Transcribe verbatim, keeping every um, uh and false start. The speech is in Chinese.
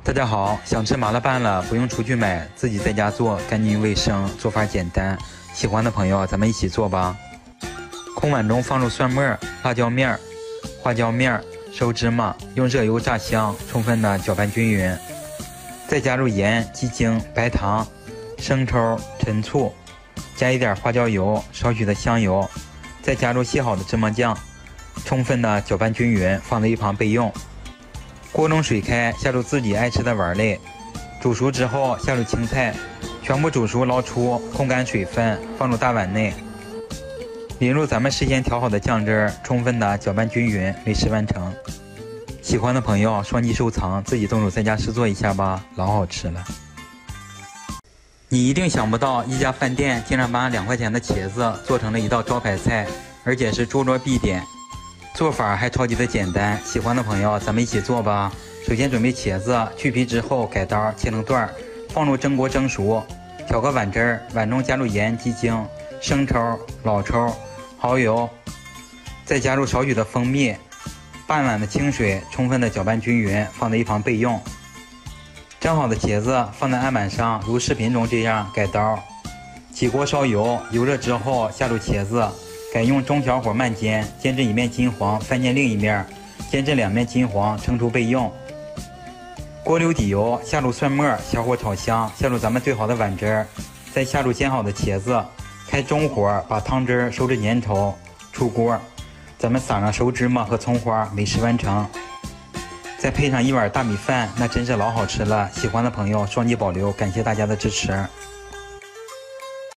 大家好，想吃麻辣拌了，不用出去买，自己在家做，干净卫生，做法简单。喜欢的朋友，咱们一起做吧。空碗中放入蒜末、辣椒面、花椒面、熟芝麻，用热油炸香，充分的搅拌均匀。再加入盐、鸡精、白糖、生抽、陈醋，加一点花椒油，少许的香油，再加入卸好的芝麻酱，充分的搅拌均匀，放在一旁备用。锅中水开，下入自己爱吃的碗类，煮熟之后下入青菜，全部煮熟捞出，控干水分，放入大碗内，淋入咱们事先调好的酱汁，充分的搅拌均匀，美食完成。喜欢的朋友双击收藏，自己动手在家试做一下吧，老好吃了。你一定想不到，一家饭店竟然把两块钱的茄子做成了一道招牌菜，而且是桌桌必点。做法还超级的简单，喜欢的朋友咱们一起做吧。首先准备茄子，去皮之后改刀切成段，放入蒸锅蒸熟，调个碗汁儿，碗中加入盐、鸡精、生抽、老抽、蚝油，再加入少许的蜂蜜，半碗的清水，充分的搅拌均匀，放在一旁备用。蒸好的茄子放在案板上，如视频中这样改刀，起锅烧油，油热之后下入茄子。改用中小火慢煎，煎至一面金黄，翻煎另一面，煎至两面金黄，盛出备用。锅留底油，下入蒜末，小火炒香，下入咱们兑好的碗汁，再下入煎好的茄子，开中火把汤汁收至粘稠，出锅，咱们撒上熟芝麻和葱花，美食完成。再配上一碗大米饭，那真是老好吃了。喜欢的朋友双击保留，感谢大家的支持。